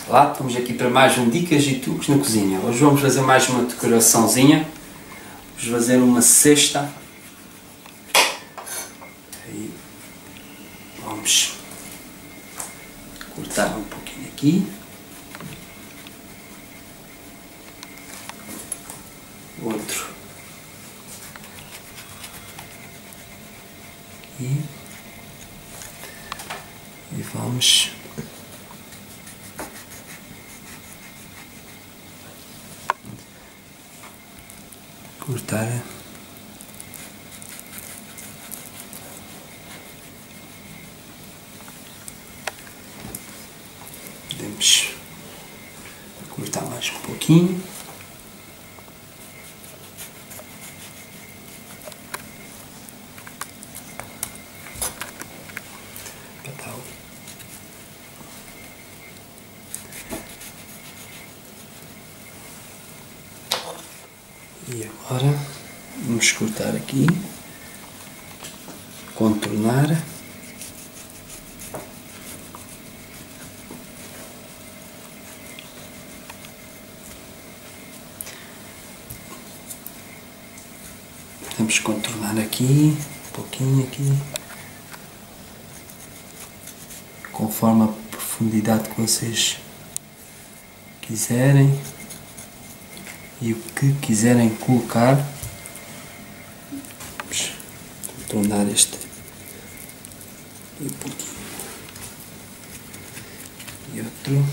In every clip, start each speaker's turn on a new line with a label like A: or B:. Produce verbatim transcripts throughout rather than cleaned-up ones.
A: Olá, estamos aqui para mais um Dicas e Truques na Cozinha. Hoje vamos fazer mais uma decoraçãozinha. Vamos fazer uma cesta. Aí vamos cortar um pouquinho aqui. Outro. E, e vamos cortar podemos cortar mais um pouquinho. E agora vamos cortar aqui, contornar, vamos contornar aqui, um pouquinho aqui, conforme a profundidade que vocês quiserem. E o que quiserem colocar, vamos tornar este um pouquinho e outro.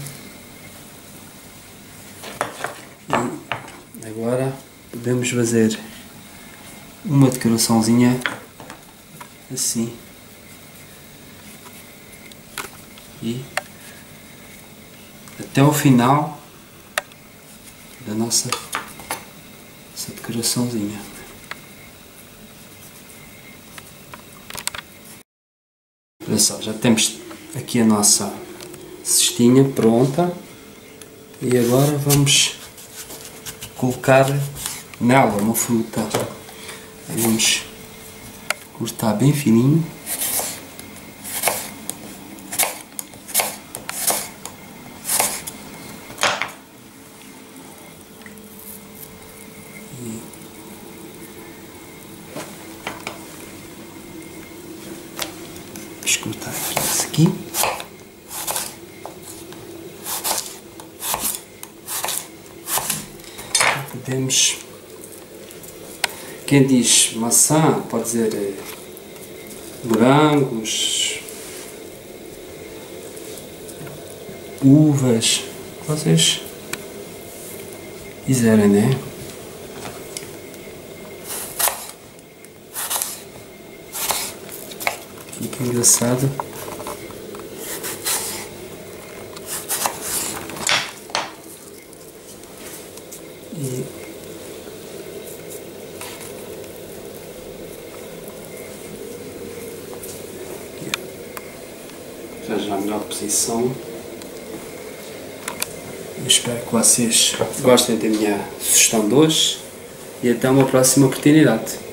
A: E agora podemos fazer uma decoraçãozinha assim e até o final da nossa essa decoraçãozinha. Olha só, já temos aqui a nossa cestinha pronta e agora vamos colocar nela uma fruta. Vamos cortar bem fininho. Vamos cortar aqui esse aqui. Podemos, quem diz maçã pode dizer morangos, uvas, vocês quiserem, né? Fica engraçado. E já já a melhor posição. Eu espero que vocês gostem da minha sugestão de hoje e até uma próxima oportunidade.